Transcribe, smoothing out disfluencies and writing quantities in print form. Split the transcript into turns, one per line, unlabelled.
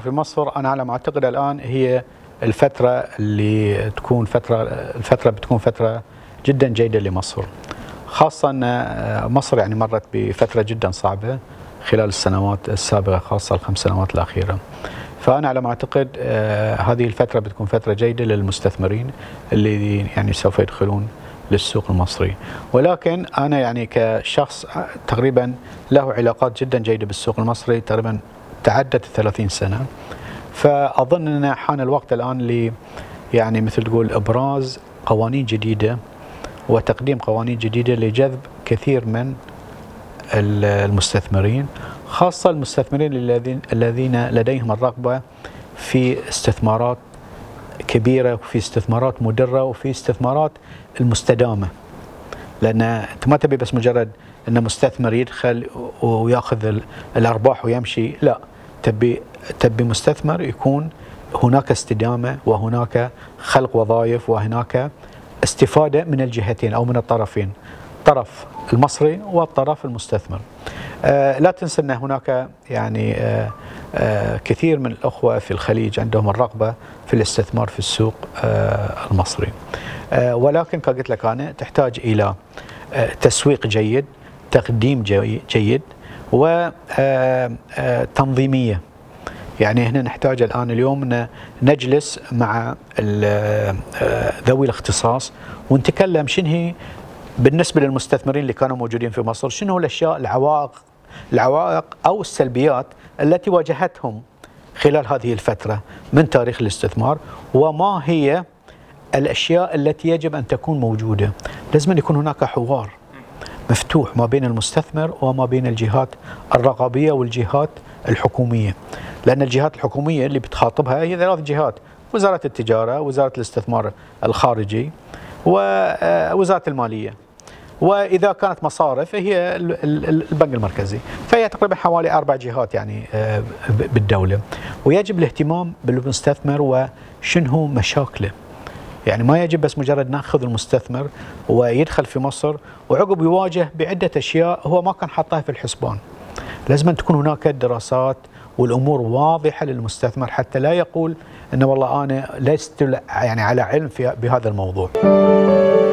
في مصر أنا على ما أعتقد الآن هي الفترة اللي تكون بتكون فترة جدا جيدة لمصر، خاصة أن مصر يعني مرت بفترة جدا صعبة خلال السنوات السابقة، خاصة ال5 سنوات الأخيرة. فأنا على ما أعتقد هذه الفترة بتكون فترة جيدة للمستثمرين اللي يعني سوف يدخلون للسوق المصري. ولكن أنا يعني كشخص تقريبا له علاقات جدا جيدة بالسوق المصري، تقريبا تعدت 30 سنة، فأظن أن حان الوقت الآن يعني مثل تقول إبراز قوانين جديدة وتقديم قوانين جديدة لجذب كثير من المستثمرين، خاصة المستثمرين الذين لديهم الرغبة في استثمارات كبيرة وفي استثمارات مدرة وفي استثمارات المستدامة. لأن أنت ما تبي بس مجرد أن مستثمر يدخل ويأخذ الأرباح ويمشي، لا، تبي مستثمر يكون هناك استدامة وهناك خلق وظائف وهناك استفادة من الجهتين أو من الطرفين، الطرف المصري والطرف المستثمر. لا تنسى أن هناك يعني كثير من الأخوة في الخليج عندهم الرغبة في الاستثمار في السوق المصري، ولكن كما قلت لك أنا تحتاج إلى تسويق جيد، تقديم جيد، وتنظيمية. يعني هنا نحتاج اليوم نجلس مع ذوي الاختصاص ونتكلم شنو هي بالنسبة للمستثمرين اللي كانوا موجودين في مصر، شنو الأشياء العوائق أو السلبيات التي واجهتهم خلال هذه الفترة من تاريخ الاستثمار، وما هي الأشياء التي يجب أن تكون موجودة. لازم أن يكون هناك حوار مفتوح ما بين المستثمر وما بين الجهات الرقابية والجهات الحكومية، لأن الجهات الحكومية اللي بتخاطبها هي 3 جهات: وزارة التجارة، وزارة الاستثمار الخارجي، ووزارة المالية، وإذا كانت مصارف هي البنك المركزي. فهي تقريبا حوالي 4 جهات يعني بالدولة، ويجب الاهتمام بالمستثمر وشنو مشاكله. يعني ما يجب بس مجرد ناخذ المستثمر ويدخل في مصر وعقب يواجه بعدة أشياء هو ما كان حاطها في الحسبان. لازم أن تكون هناك دراسات والأمور واضحة للمستثمر حتى لا يقول أن والله أنا لست يعني على علم بهذا الموضوع.